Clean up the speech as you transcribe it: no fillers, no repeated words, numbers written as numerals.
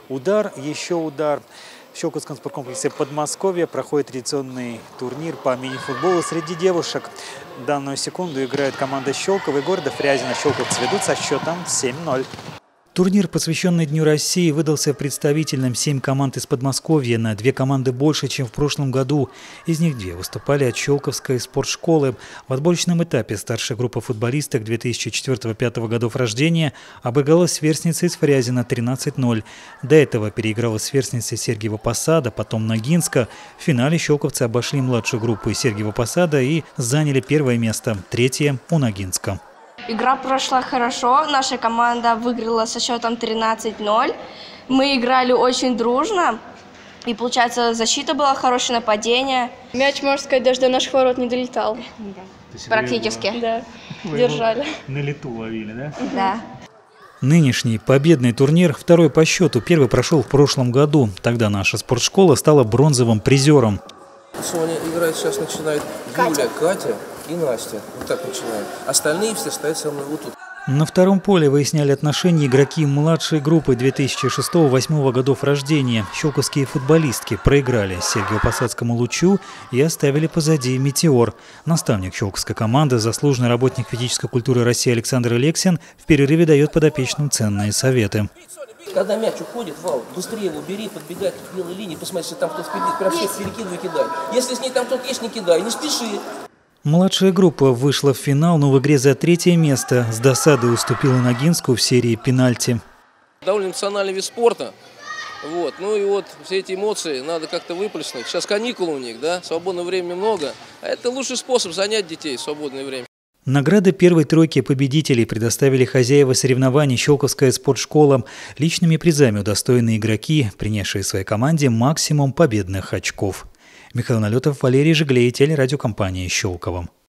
Удар, еще удар. В Щелковском спорткомплексе Подмосковья проходит традиционный турнир по мини-футболу среди девушек. В данную секунду играет команда Щелково и города Фрязино. Щелковцы ведут со счетом 7-0. Турнир, посвященный Дню России, выдался представительным. 7 команд из Подмосковья, на 2 команды больше, чем в прошлом году. Из них 2 выступали от Щелковской спортшколы. В отборочном этапе старшая группа футболисток 2004-2005 годов рождения обыграла сверстницы из Фрязино 13-0. До этого переиграла сверстницы Сергиева Посада, потом Ногинска. В финале щелковцы обошли младшую группу из Сергиева Посада и заняли 1-е место, 3-е у Ногинска. Игра прошла хорошо, наша команда выиграла со счетом 13-0. Мы играли очень дружно, и, получается, защита была хорошее, нападение. Мяч, можно сказать, даже до наших ворот не долетал. Практически. Да, держали. На лету ловили, да? Да. Нынешний победный турнир второй по счету. Первый прошел в прошлом году. Тогда наша спортшкола стала бронзовым призером. Соня играет, сейчас начинает Юля, Катя и Настя. Вот так начинают. Остальные все стоят со мной вот тут. На втором поле выясняли отношения игроки младшей группы 2006-2008 годов рождения. Щелковские футболистки проиграли Сергиево-Посадскому «Лучу» и оставили позади «Метеор». Наставник щелковской команды, заслуженный работник физической культуры России Александр Алексин в перерыве дает подопечным ценные советы. Когда мяч уходит, Вал, быстрее его бери, подбегай к белой линии, посмотри, если там кто-то впереди, прям всех перекидывай, кидай. Если с ней там кто-то есть, не кидай, не спеши. Младшая группа вышла в финал, но в игре за 3-е место с досадой уступила Ногинску в серии пенальти. Довольно эмоциональный вид спорта. Вот. Ну и вот все эти эмоции надо как-то выплеснуть. Сейчас каникулы у них, да, свободного времени много. А это лучший способ занять детей в свободное время. Награды первой тройки победителей предоставили хозяева соревнований Щелковская спортшкола. Личными призами удостоены игроки, принесшие своей команде максимум победных очков. Михаил Налетов, Валерий Жиглей, телерадиокомпания «Щелково».